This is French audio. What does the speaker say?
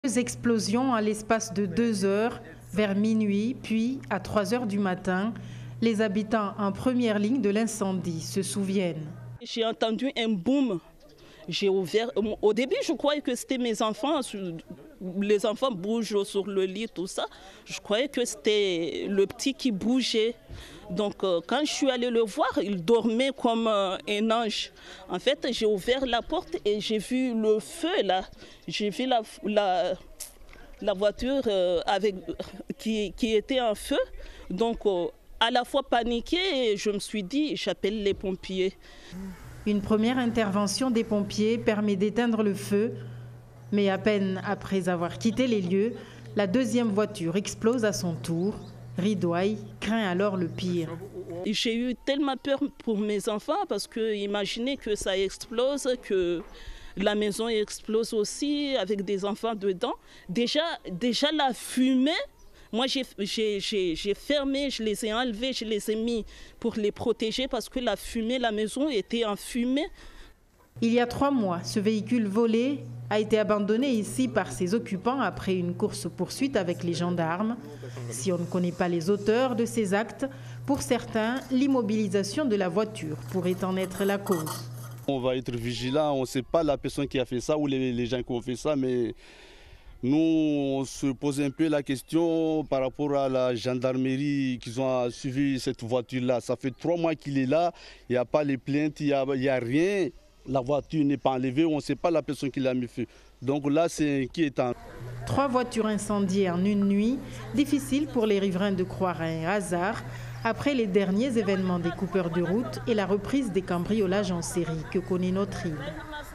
Deux explosions à l'espace de 2 heures, vers minuit, puis à 3 heures du matin. Les habitants en première ligne de l'incendie se souviennent. J'ai entendu un boom. J'ai ouvert. Au début, je croyais que c'était mes enfants. Les enfants bougent sur le lit, tout ça. Je croyais que c'était le petit qui bougeait. Donc, quand je suis allée le voir, il dormait comme un ange. En fait, j'ai ouvert la porte et j'ai vu le feu là. J'ai vu la voiture qui était en feu. Donc, à la fois paniquée, je me suis dit, j'appelle les pompiers. Une première intervention des pompiers permet d'éteindre le feu. Mais à peine après avoir quitté les lieux, la deuxième voiture explose à son tour. Ridouaï craint alors le pire. J'ai eu tellement peur pour mes enfants parce que imaginez que ça explose, que la maison explose aussi avec des enfants dedans. Déjà la fumée, moi j'ai fermé, je les ai enlevés, je les ai mis pour les protéger parce que la fumée, la maison était en fumée. Il y a 3 mois, ce véhicule volé a été abandonné ici par ses occupants après une course-poursuite avec les gendarmes. Si on ne connaît pas les auteurs de ces actes, pour certains, l'immobilisation de la voiture pourrait en être la cause. On va être vigilant, on ne sait pas la personne qui a fait ça ou les gens qui ont fait ça, mais nous, on se pose un peu la question par rapport à la gendarmerie qui ont suivi cette voiture-là. Ça fait 3 mois qu'il est là, il n'y a pas les plaintes, il n'y a rien. La voiture n'est pas enlevée, on ne sait pas la personne qui l'a mis feu. Donc là, c'est inquiétant. 3 voitures incendiées en une nuit, difficile pour les riverains de croire à un hasard, après les derniers événements des coupeurs de route et la reprise des cambriolages en série que connaît notre île.